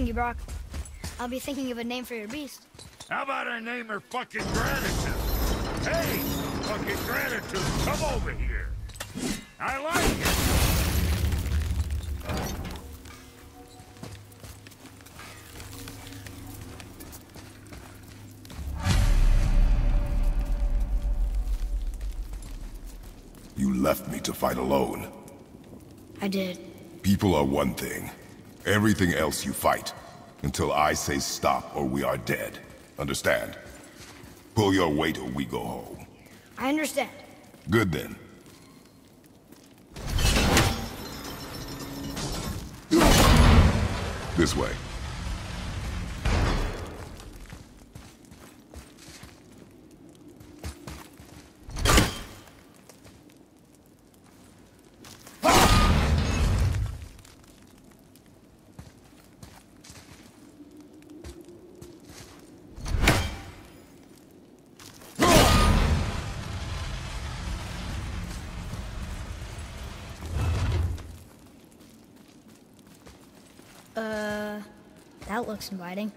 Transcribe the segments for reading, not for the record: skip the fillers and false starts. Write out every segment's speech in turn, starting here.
you, Brock. I'll be thinking of a name for your beast. How about I name her fucking Gratitude? Hey, fucking Gratitude, come over here. I like it. You left me to fight alone. I did. People are one thing. Everything else you fight. Until I say stop or we are dead. Understand? Pull your weight or we go home. I understand. Good then. This way. That looks inviting.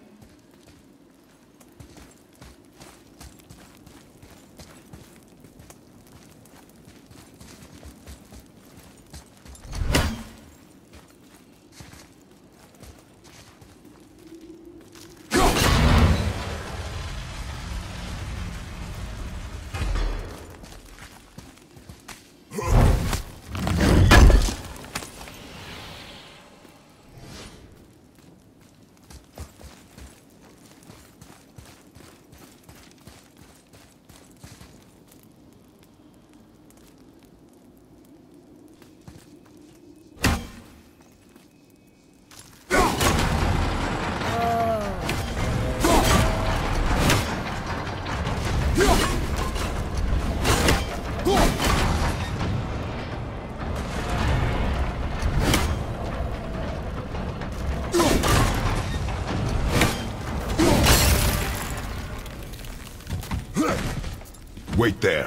Wait there.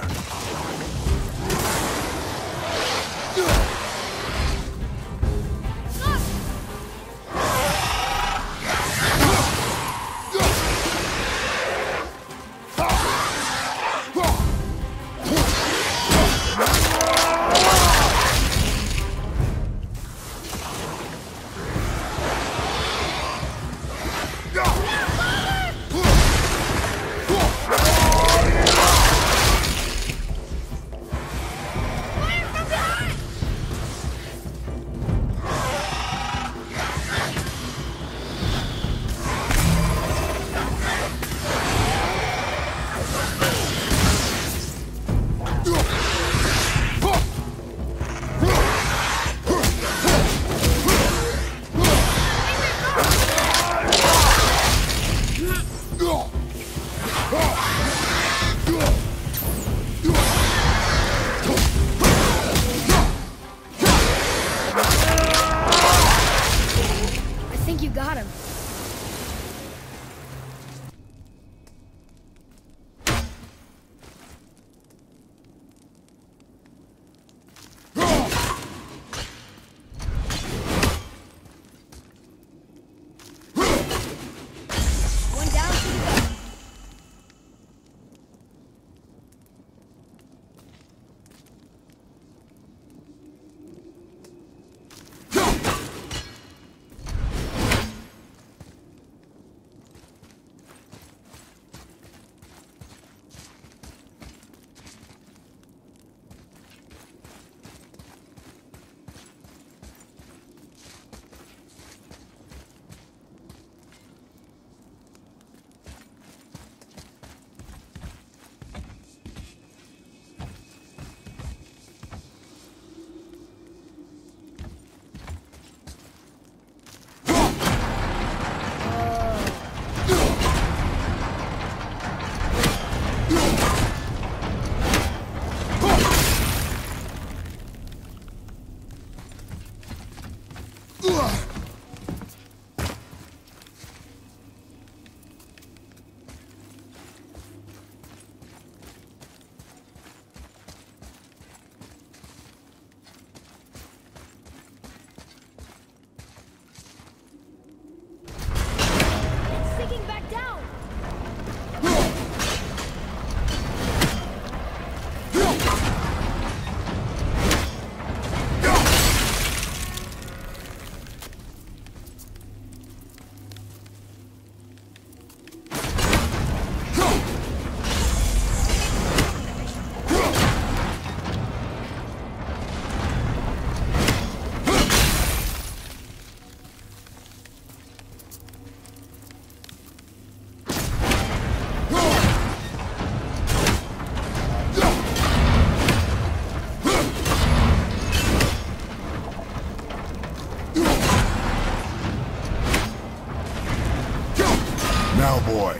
boy.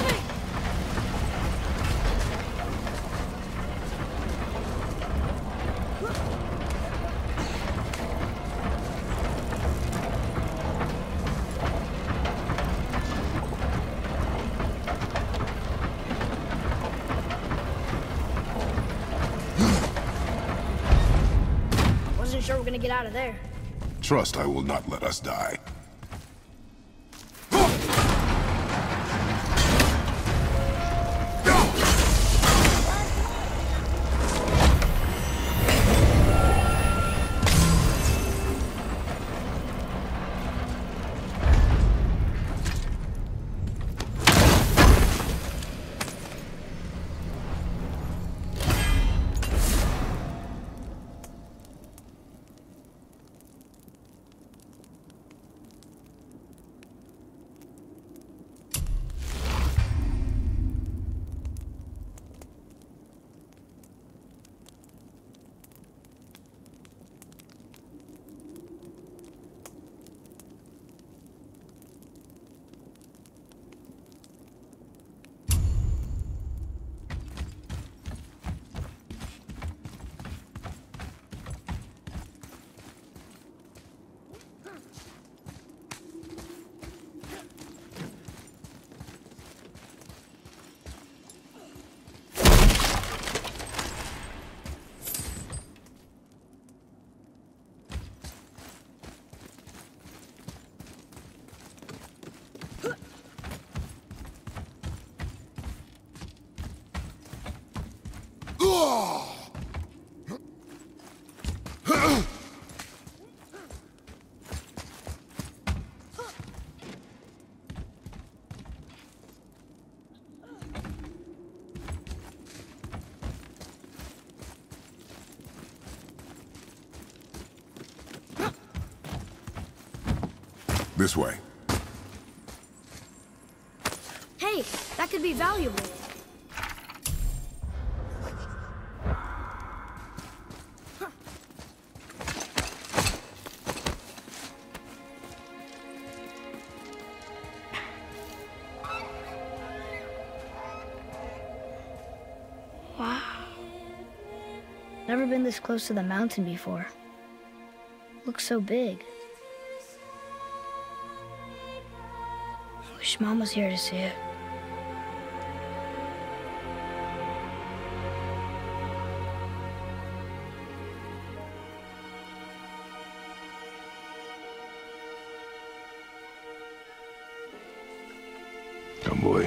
Wasn't sure we're gonna get out of there. Trust I will not let us die. This way. Hey, that could be valuable. Wow. Never been this close to the mountain before. Looks so big. Wish Mom was here to see it. Come, boy.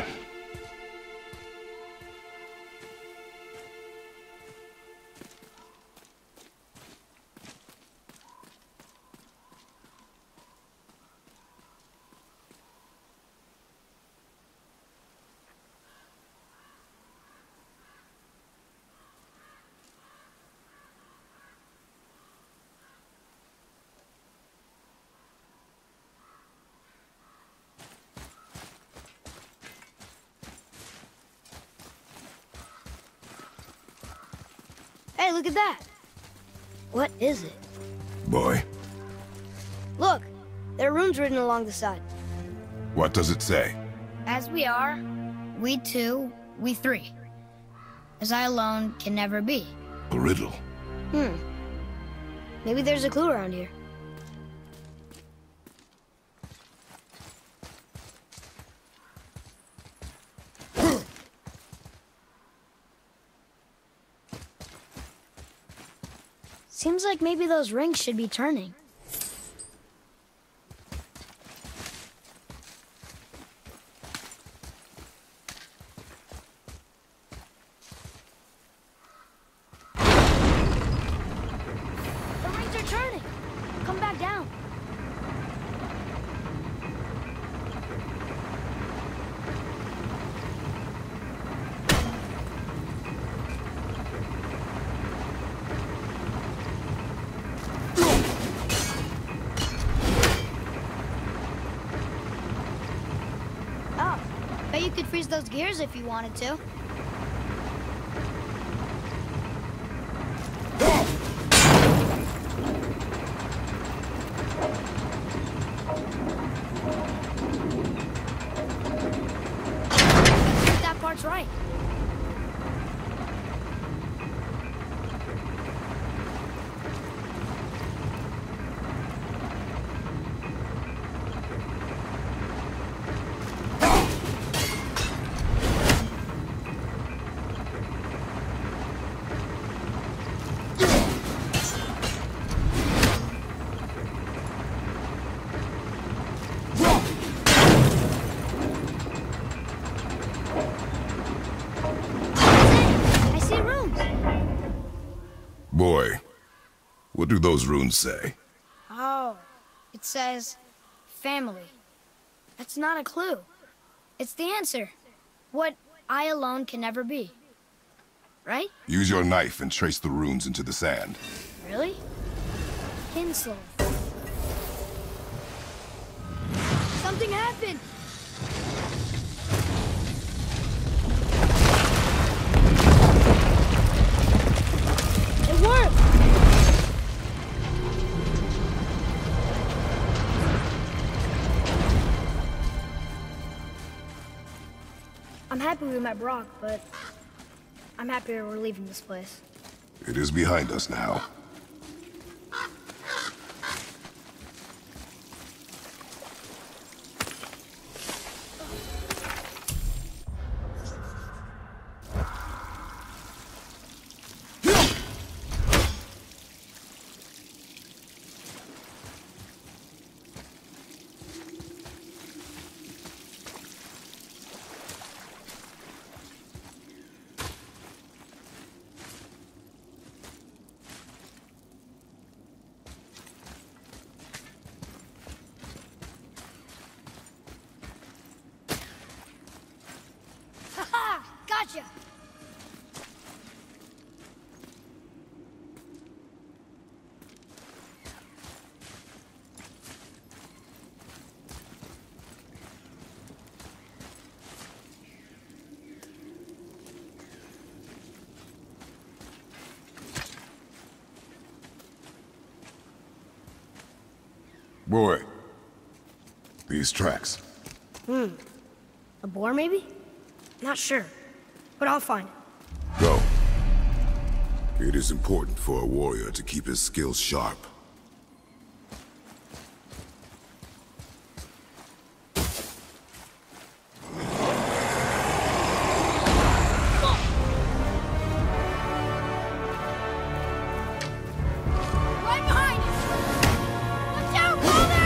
Hey, look at that. What is it? Boy, Look, there are runes written along the side. what does it say? As we are, we two, we three. As I alone can never be. A riddle. Maybe there's a clue around here. Seems like maybe those rings should be turning. The rings are turning. Come back down. Oh, bet you could freeze those gears if you wanted to. Boy, what do those runes say? Oh, it says family. That's not a clue. It's the answer. What I alone can never be. Right? Use your knife and trace the runes into the sand. Really? Kinslow. Something happened! It worked! I'm happy we met Brock, but I'm happier we're leaving this place. It is behind us now. Gotcha! Boy, these tracks. A boar, maybe? Not sure, but I'll find it. Go. It is important for a warrior to keep his skills sharp. Right behind us! Watch out, brother!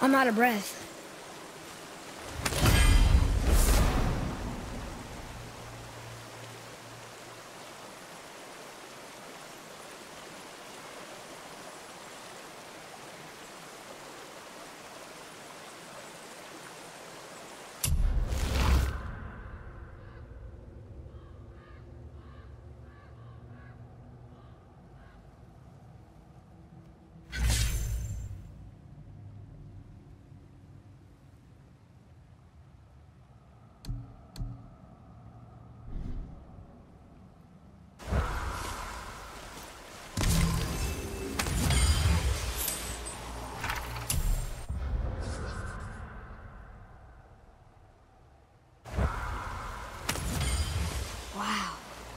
I'm out of breath. Wow.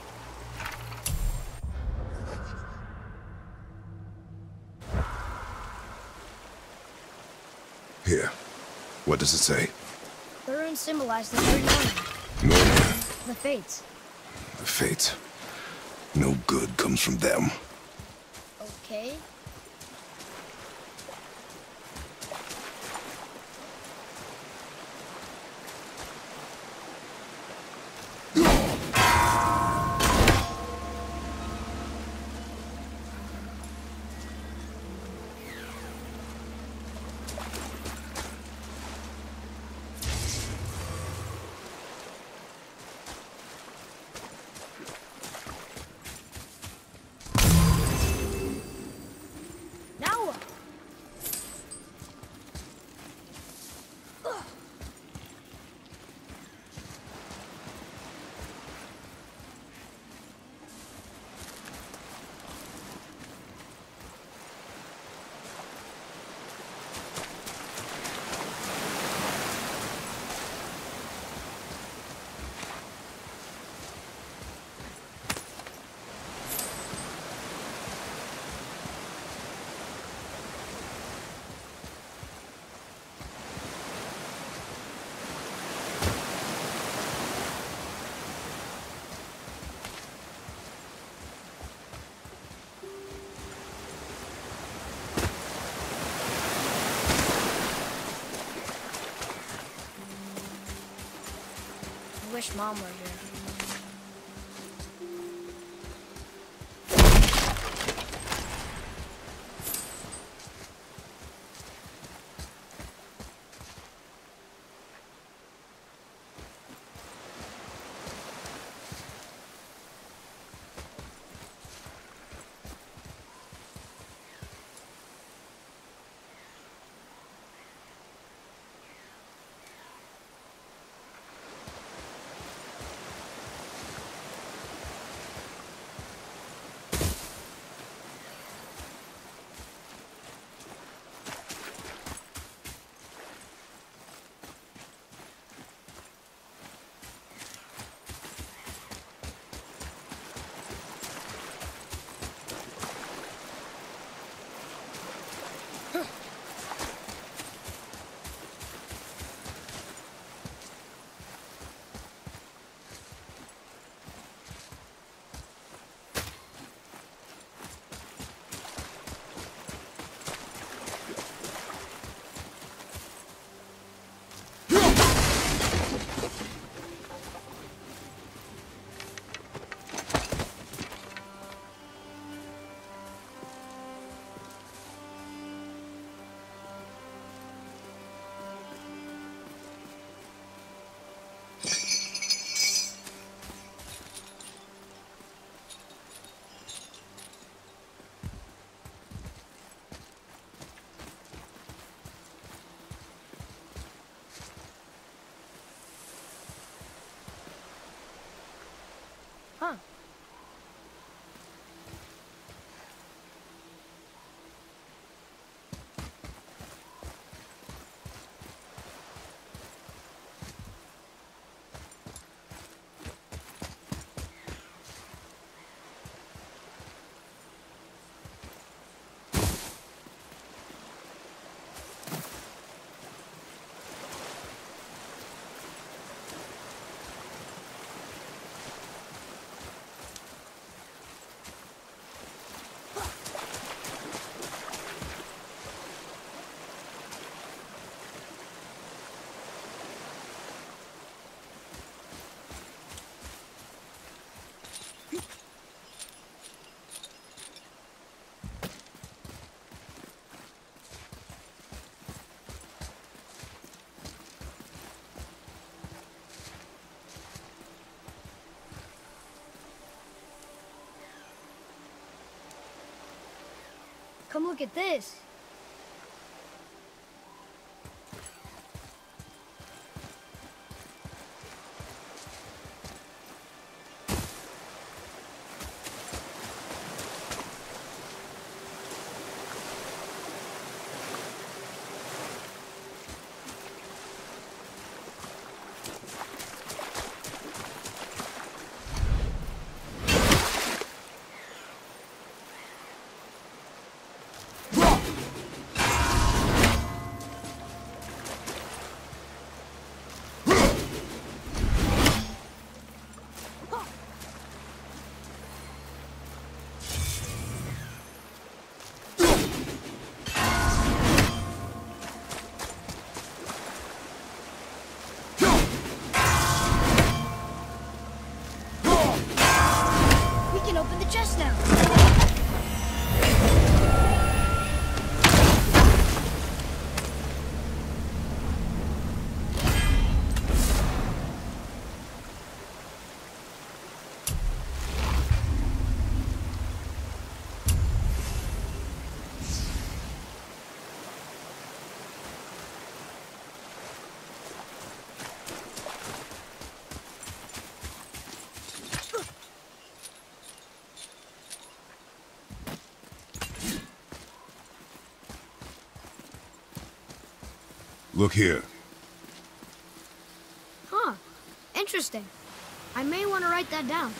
Here. What does it say? The runes symbolize the third morning. Norman. The fates. The fates. No good comes from them. Okay. Now what? I wish Mom were here. Come look at this. Open the chest now. Look here. Huh. Interesting. I may want to write that down.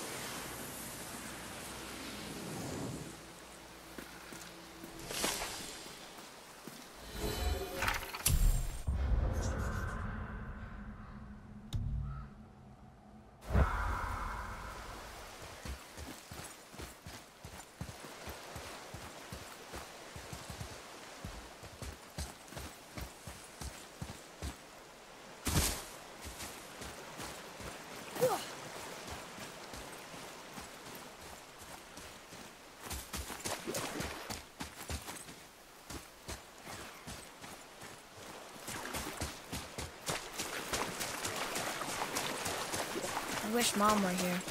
I wish Mom were here.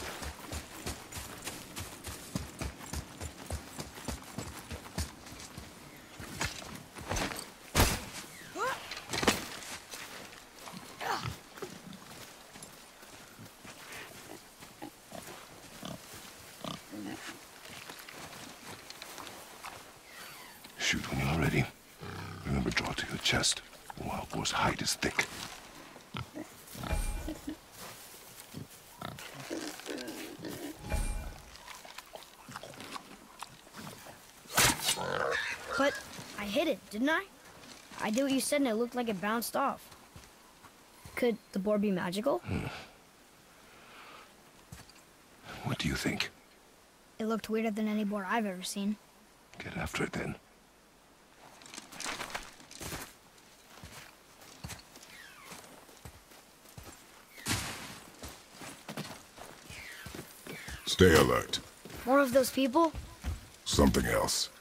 Shoot when you're ready. Remember, draw to your chest. The wild boar's hide is thick. But I hit it, didn't I? I did what you said and it looked like it bounced off. Could the boar be magical? What do you think? It looked weirder than any boar I've ever seen. Get after it then. Stay alert. More of those people? Something else.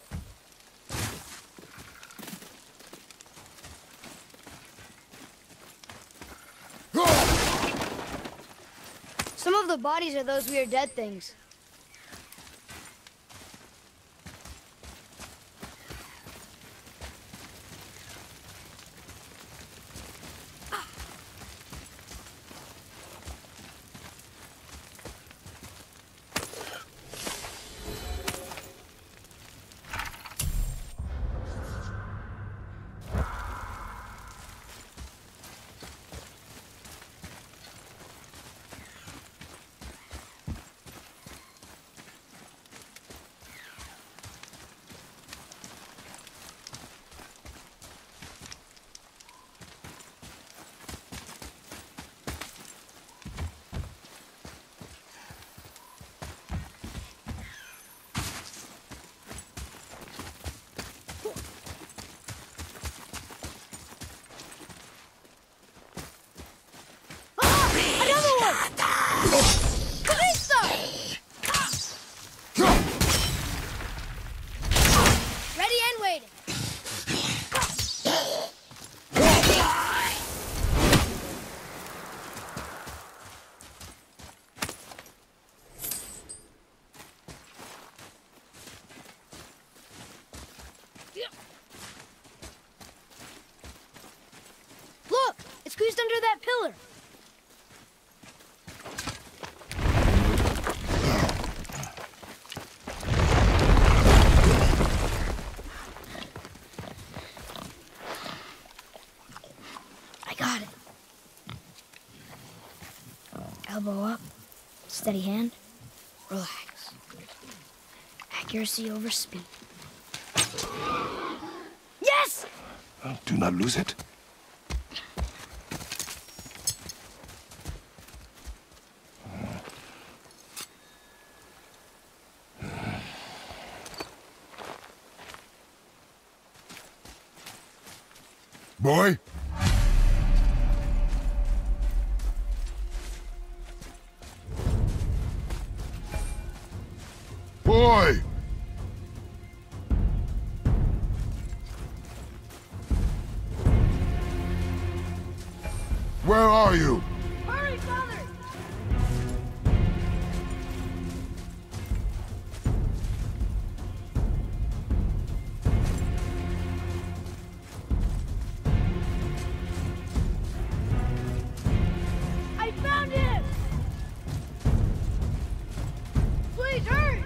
Some of the bodies are those weird dead things. squeezed under that pillar. I got it. Elbow up, steady hand, relax. Accuracy over speed. Yes! Do not lose it. Boy? Boy! Where are you? Hurry, Father! I found him! Please, hurry!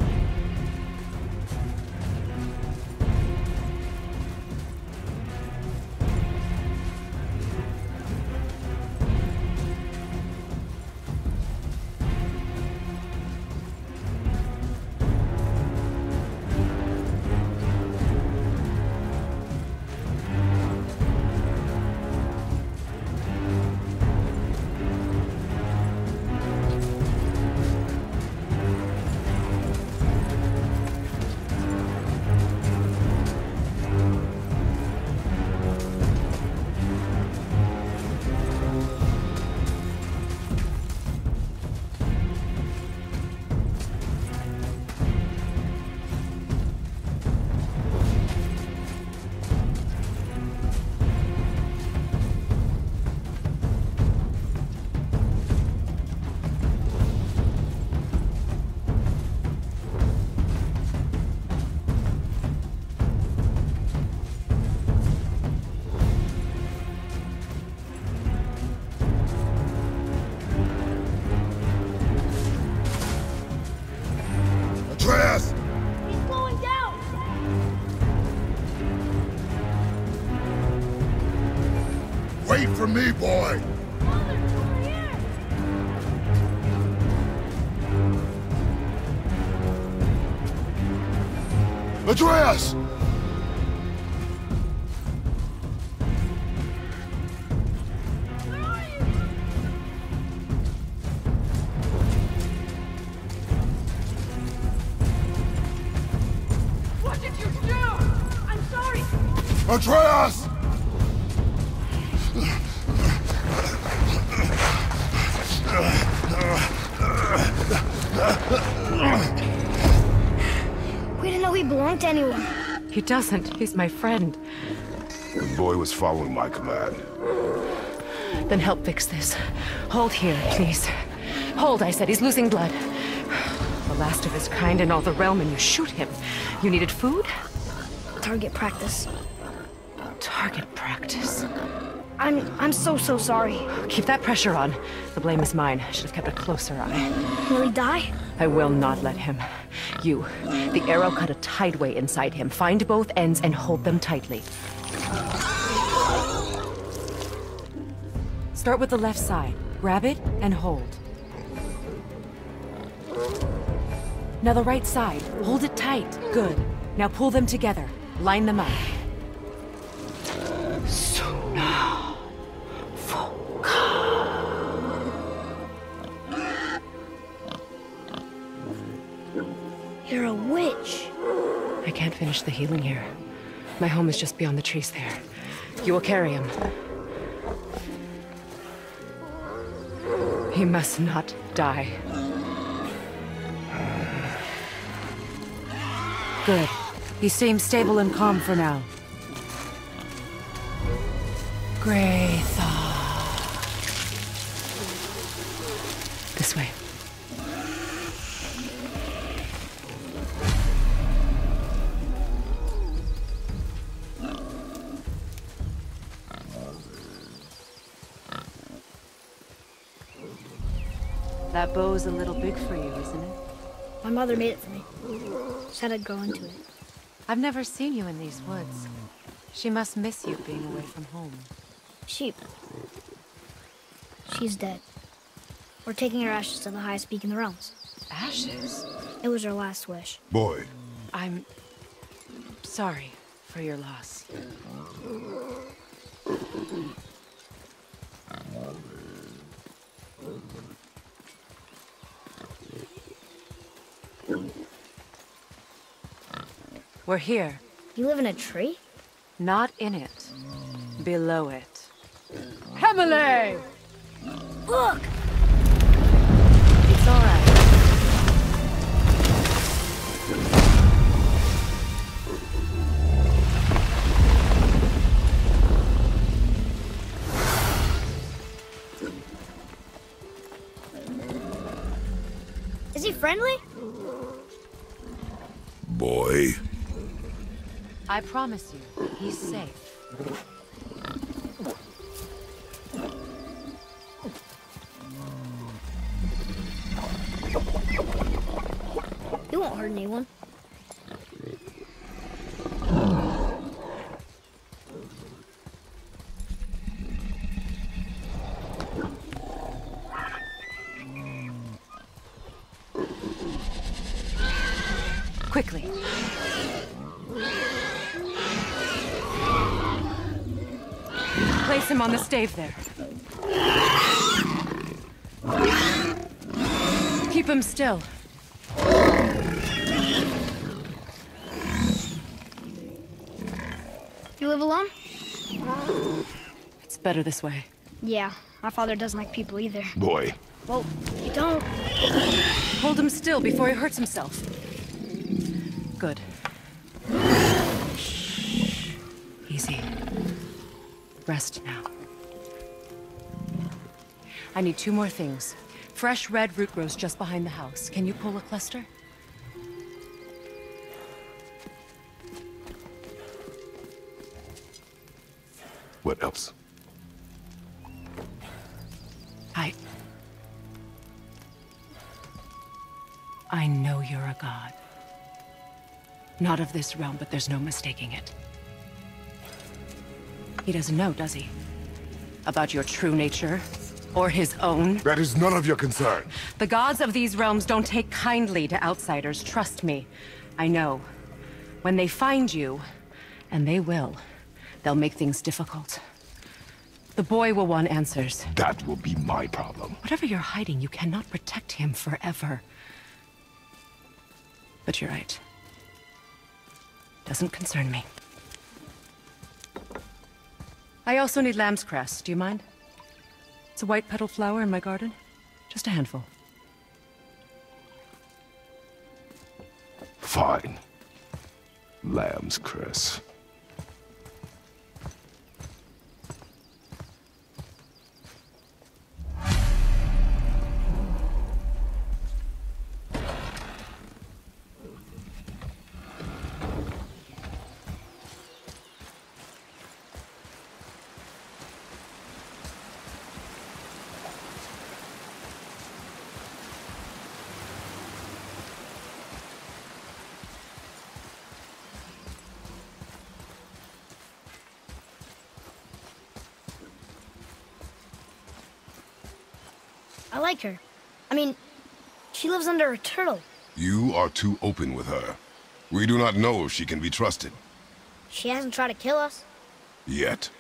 Atreus! He's slowing down! Wait for me, boy! Father, over here! Atreus! Where are you? What did you do? I'm sorry! Atreus! We didn't know he belonged to anyone. He doesn't. He's my friend. The boy was following my command. Then help fix this. Hold here, please. Hold, I said. He's losing blood. The last of his kind in all the realm, and you shoot him. You needed food? Target practice. Target practice. I'm so sorry. Keep that pressure on. The blame is mine. I should have kept a closer eye. Will he die? I will not let him. You. The arrow cut a tideway inside him. Find both ends and hold them tightly. Start with the left side. Grab it and hold. Now the right side. Hold it tight. Good. Now pull them together. Line them up. You're a witch. I can't finish the healing here. My home is just beyond the trees there. You will carry him. He must not die. Good. He seems stable and calm for now. Great thought. This way. That bow's a little big for you, isn't it? My mother made it for me. Said I'd grow into it. I've never seen you in these woods. She must miss you being away from home. She's dead. We're taking her ashes to the highest peak in the realms. Ashes? It was her last wish. Boy, I'm sorry for your loss. We're here. You live in a tree? Not in it. Below it. Emily! Look! It's all right. Is he friendly? boy. I promise you, he's safe. He won't hurt anyone. Quickly. Place him on the stave there. Keep him still. You live alone? It's better this way. Yeah, my father doesn't like people either. Boy, Well, you don't. Hold him still before he hurts himself. Good. Easy. Rest now. I need 2 more things. Fresh red root grows just behind the house. Can you pull a cluster? what else? I know you're a god. Not of this realm, but there's no mistaking it. He doesn't know, does he? About your true nature? Or his own? That is none of your concern. The gods of these realms don't take kindly to outsiders, trust me. I know. When they find you, and they will, they'll make things difficult. The boy will want answers. That will be my problem. Whatever you're hiding, you cannot protect him forever. But you're right. Doesn't concern me. I also need lamb's cress. Do you mind? It's a white petal flower in my garden. Just a handful. Fine. Lamb's cress. I like her. I mean, she lives under a turtle. You are too open with her. We do not know if she can be trusted. She hasn't tried to kill us. Yet.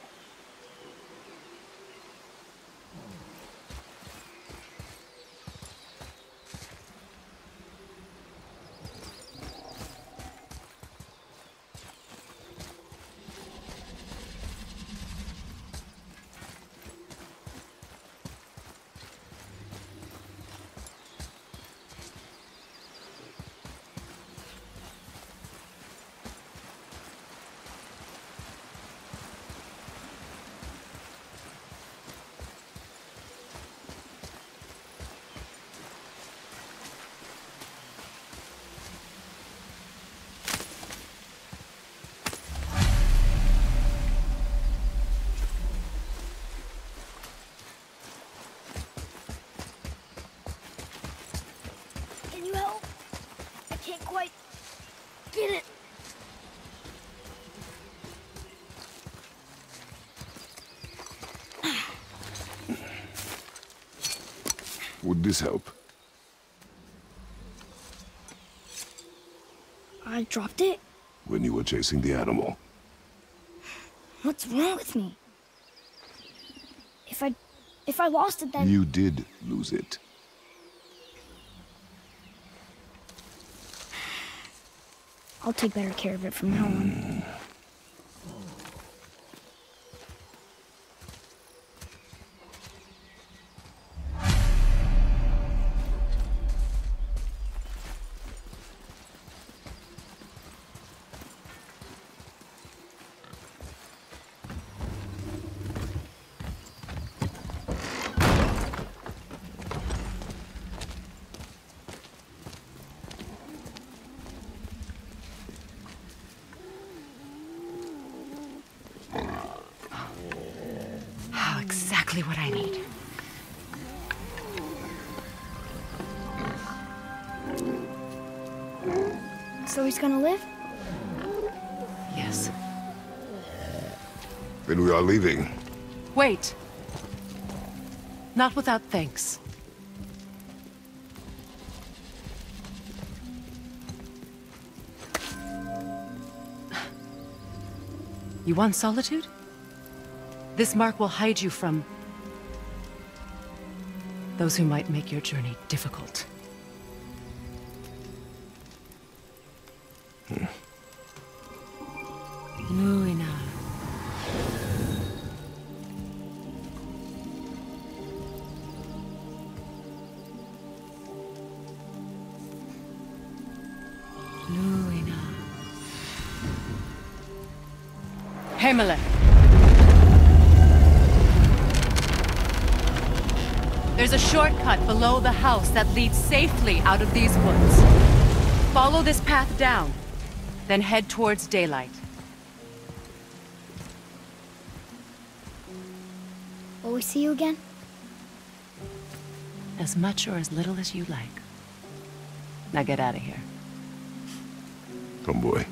Would this help? I dropped it? When you were chasing the animal. What's wrong with me? If I lost it, then... You did lose it. I'll take better care of it from now on. Exactly what I need. So he's gonna live? Yes. Then we are leaving. Wait. Not without thanks. You want solitude? This mark will hide you from those who might make your journey difficult. Luina. Luina. Hemele. There's a shortcut below the house that leads safely out of these woods. Follow this path down, then head towards daylight. Will we see you again? As much or as little as you like. Now get out of here. Come, boy.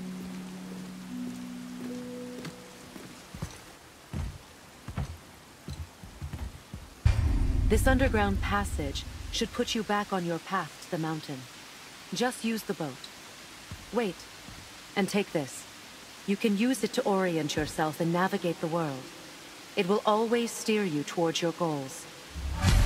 This underground passage should put you back on your path to the mountain. Just use the boat. Wait, and take this. You can use it to orient yourself and navigate the world. It will always steer you towards your goals.